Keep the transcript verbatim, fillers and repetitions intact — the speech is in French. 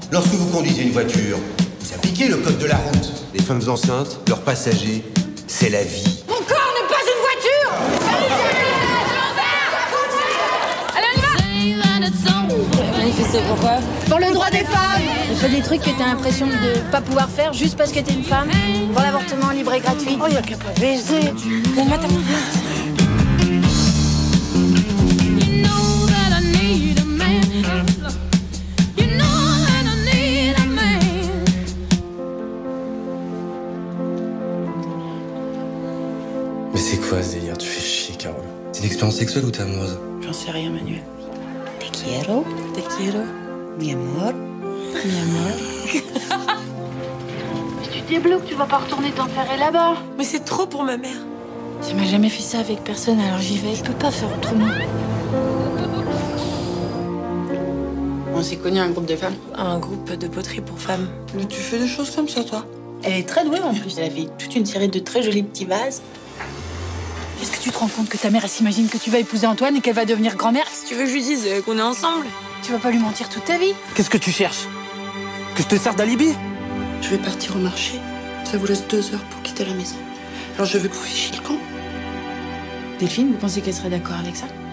Lorsque vous conduisez une voiture, vous appliquez le code de la route. Les femmes enceintes, leurs passagers, c'est la vie. Mon corps n'est pas une voiture. Allez, on y va. Manifester pourquoi? Pour le droit des femmes. Il pas des trucs que t'as l'impression de pas pouvoir faire juste parce que t'es une femme? Pour l'avortement libre et gratuit? Oh, y'a qu'à pas baiser. Bon matin. Mais c'est quoi ce délire? Tu fais chier, Carole. C'est une expérience sexuelle ou t'es amoureuse? J'en sais rien, Manuel. Te quiero, te quiero, mi amor, mi amor. Si tu débloques, tu vas pas retourner t'enferrer là-bas. Mais c'est trop pour ma mère. Tu m'as jamais fait ça avec personne, alors j'y vais. Je peux pas faire autrement. On s'est connus un groupe de femmes. Un groupe de poterie pour femmes. Mais tu fais des choses comme ça, toi. Elle est très douée en plus. Elle a fait toute une série de très jolis petits vases. Est-ce que tu te rends compte que ta mère, elle s'imagine que tu vas épouser Antoine et qu'elle va devenir grand-mère? Si tu veux que je lui dise euh, qu'on est ensemble. Tu vas pas lui mentir toute ta vie? Qu'est-ce que tu cherches? Que je te sers d'alibi? Je vais partir au marché. Ça vous laisse deux heures pour quitter la maison. Alors je veux que vous fichiez le camp. Delphine, vous pensez qu'elle serait d'accord avec ça?